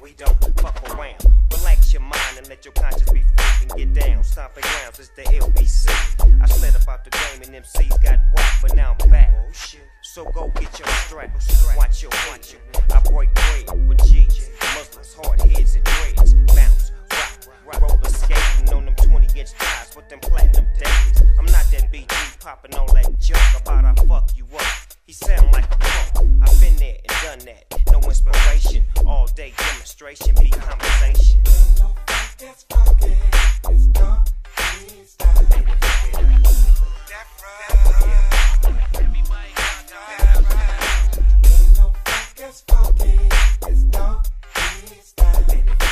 we don't fuck around. Relax your mind and let your conscience be free and get down. Stomping grounds, it's the LBC. I slid up out the game and MCs got whacked, but now I'm back. So go get your strap, watch your watch. I break bread with G's, Muslims, hard heads and dreads. Bounce, rock, roller skating on them 20-inch thighs with them platinum days. I'm not that BG popping all that junk about I fuck you up. He sound like a punk. I've been there and done that. No inspiration, all day demonstration, be conversation. It's funky, it's dark, it's dark. It's funky, it's dark, it's dark.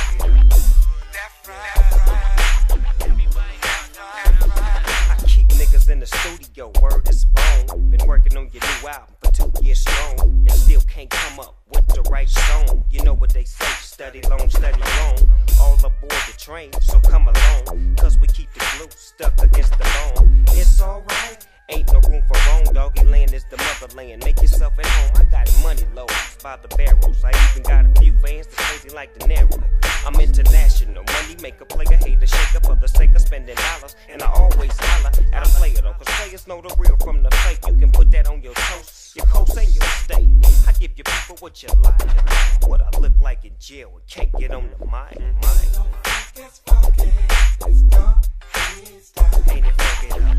I keep niggas in the studio, word is bone. Been working on your new album for 2 years strong, and still can't come up with the right song. You know what they say, study long, study long. All aboard the train, so come along, cause we keep the glue stuck against the bone. It's alright, ain't no room for wrong. Doggy land is the motherland, make yourself at home. I got money loads by the barrels. I even got a few fans that's crazy like De Niro. I'm international, money make a player, hater shaker for the sake of spending dollars. And I always holler at a player though, cause players know the real from the fake. You can put that on your toast, your coast and your steak. I give you people what you like, what I look like in jail and can't get on the mic. It's funky, it's dark, it's dark. Ain't it funky though?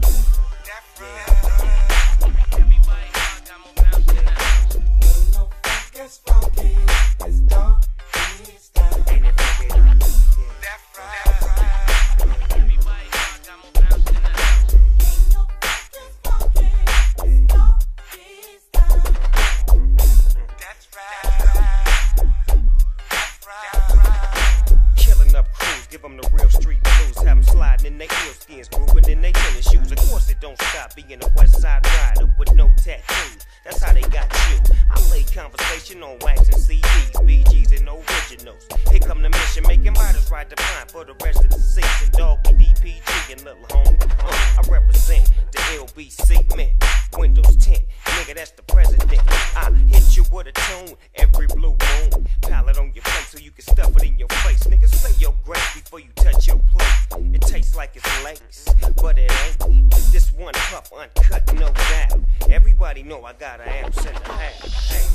It's funky, it's dark, it's dark. Ain't it funky though? Killing up crews, give them the real street blues. Have them sliding in their eel skins, grooving in their tennis shoes. Of course it don't stop being a West Side rider with no tattoos. That's how they got you. I lay conversation on wax and CDs, BGs and originals. Here come the mission, making riders ride the pine for the rest of the season. Dogg, DPG and little homie. I represent the LBC men. Windows 10, nigga, that's the president. I hit you with a tune every blue moon. Palette on your face so you can stuff it in your face. Nigga, say your grace before you touch your plate. It tastes like it's lace, but it ain't. This one puff uncut, no doubt. Everybody know I got an ounce in the half.